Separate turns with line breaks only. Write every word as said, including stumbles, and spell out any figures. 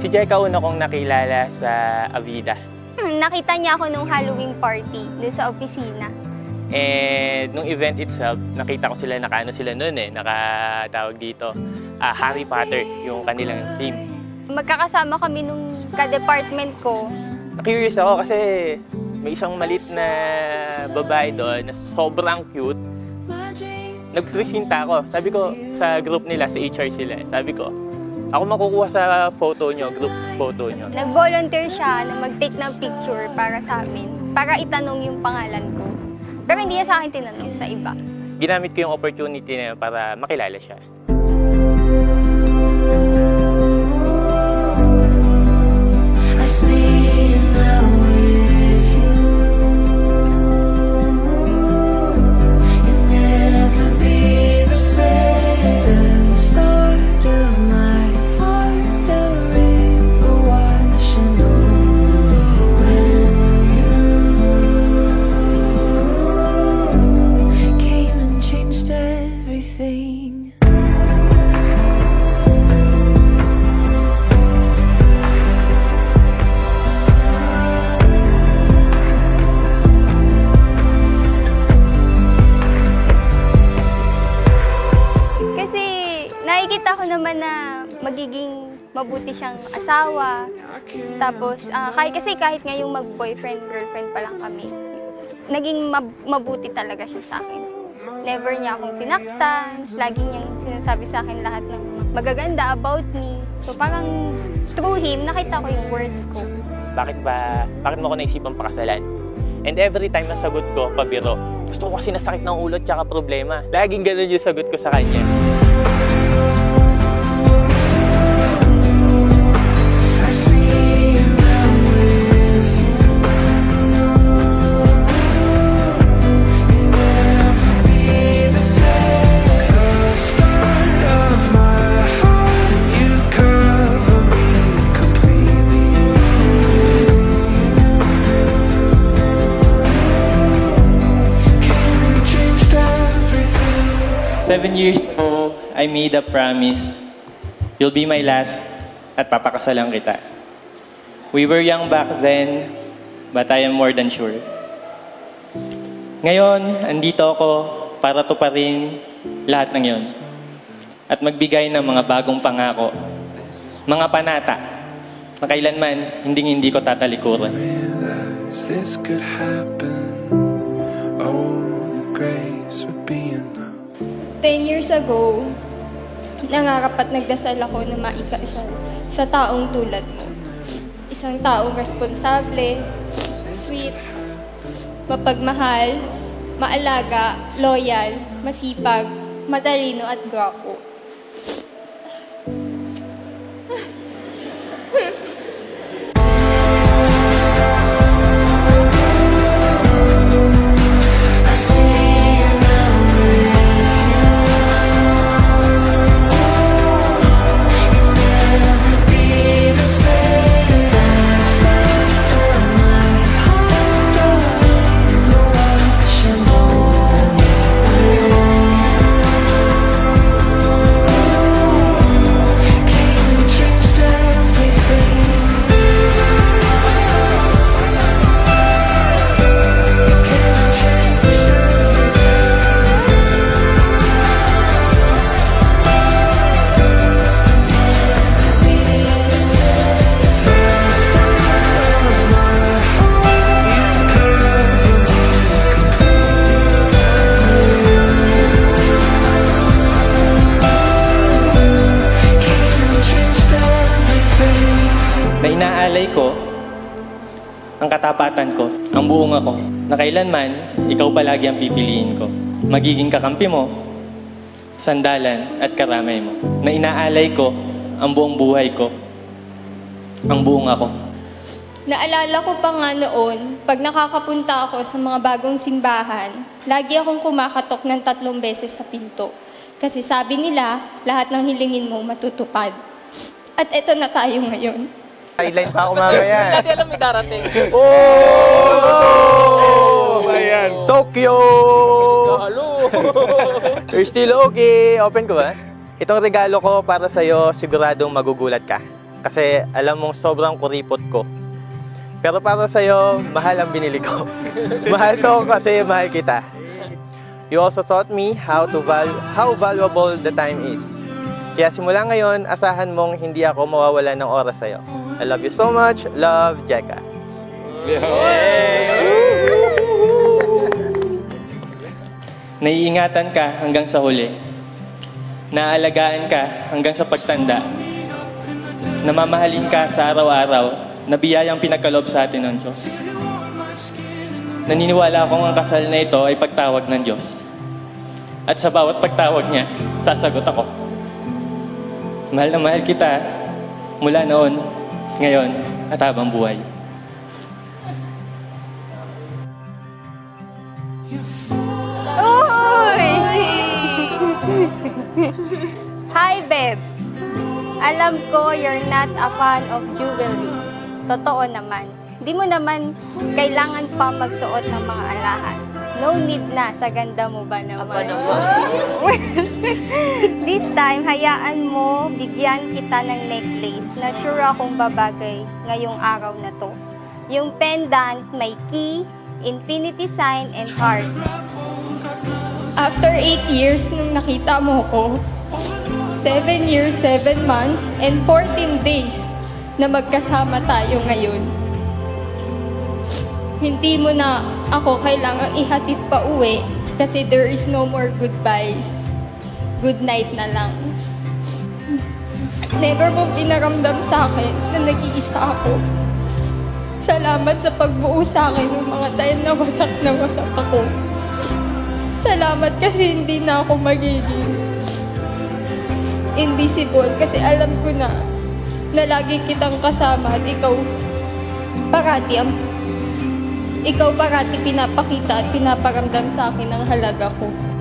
Si Jeka una kong nakilala sa Avida.
Nakita niya ako nung Halloween party doon sa opisina.
And nung event itself, nakita ko sila, nakaano sila noon eh, nakatawag dito, uh, Harry Potter, yung kanilang theme.
Magkakasama kami nung ka-department ko.
Na-curious ako kasi may isang malit na babae doon na sobrang cute. Nagpresenta ako. Sabi ko sa group nila, sa H R sila, sabi ko, ako makukuha sa photo nyo, group photo nyo.
Nag-volunteer siya na mag-take ng picture para sa amin, para itanong yung pangalan ko. Pero hindi niya sa akin tinanong, sa iba.
Ginamit ko yung opportunity na yun para makilala siya.
Nakikita ko naman na magiging mabuti siyang asawa. Tapos, uh, kahit, kasi kahit ngayong mag-boyfriend, girlfriend pa lang kami, naging mab mabuti talaga siya sa akin. Never niya akong sinaktan. Lagi niyang sinasabi sa akin lahat ng magaganda about me. So parang through him, nakita ko yung word ko.
Bakit ba, bakit mo ako naisipang pakasalan? And every time na sagot ko, pabiro. Gusto ko kasi nasakit ng ulo at saka problema. Laging ganun yung sagot ko sa kanya. Seven years ago, I made a promise. You'll be my last at papakasalan kita. We were young back then, but I am more than sure. Ngayon, andito ako para tuparin lahat ng yon at magbigay ng mga bagong pangako, mga panata na kailanman hindi-hindi ko tatalikuran. This could happen. Oh, the grace would be enough.
Ten years ago, nangarap at nagdasal ako na maika-isa sa taong tulad mo. Isang taong responsable, sweet, mapagmahal, maalaga, loyal, masipag, matalino at gwapo.
Na inaalay ko ang katapatan ko, ang buong ako, na kailanman ikaw palagi ang pipiliin ko. Magiging kakampi mo, sandalan at karamay mo. Na inaalay ko ang buong buhay ko, ang buong ako.
Naalala ko pa nga noon, pag nakakapunta ako sa mga bagong simbahan, lagi akong kumakatok ng tatlong beses sa pinto. Kasi sabi nila, lahat ng hilingin mo matutupad. At eto na tayo ngayon.
Sideline pa ako mamaya.
Hindi natin alam may darating.
Oh! Ayan. Tokyo!
Halo!
You're still okay. Open ko ba? Itong regalo ko para sa'yo, siguradong magugulat ka. kasi alam mong sobrang kuripot ko. Pero para sa'yo, mahal ang binili ko. Mahal to kasi mahal kita. You also taught me how to val- how valuable the time is. Kaya simula ngayon, asahan mong hindi ako mawawala ng oras sa'yo. I love you so much. Love, Jeka. Naiingatan ka hanggang sa huli. Naalagaan ka hanggang sa pagtanda. Namamahalin ka sa araw-araw na biyayang pinagkaloob sa atin ng Diyos. Naniniwala akong ang kasal na ito ay pagtawag ng Diyos. At sa bawat pagtawag niya, sasagot ako. Mahal na mahal kita mula noon, ngayon, at habang buhay.
Uy! Hi, babe. Alam ko you're not a fan of jewelries. Totoo naman. Di mo naman kailangan pa magsuot ng mga alahas. No need na, sa ganda mo ba naman? This time, hayaan mo, bigyan kita ng necklace na sure akong babagay ngayong araw na to. Yung pendant, may key, infinity sign, and heart.
After eight years nung nakita mo ko, seven years, seven months, and fourteen days na magkasama tayo ngayon. Hindi mo na ako kailangang ihatid pa uwi kasi there is no more goodbyes. Good night na lang. Never mo pinaramdam sa akin na nag-iisa ako. Salamat sa pagbuo sa akin ng mga time na wasak na wasak ako. Salamat kasi hindi na ako magiging invisible kasi alam ko na na lagi kitang kasama at ikaw parati ang ikaw parati pinapakita at pinaparamdam sa akin ang halaga ko.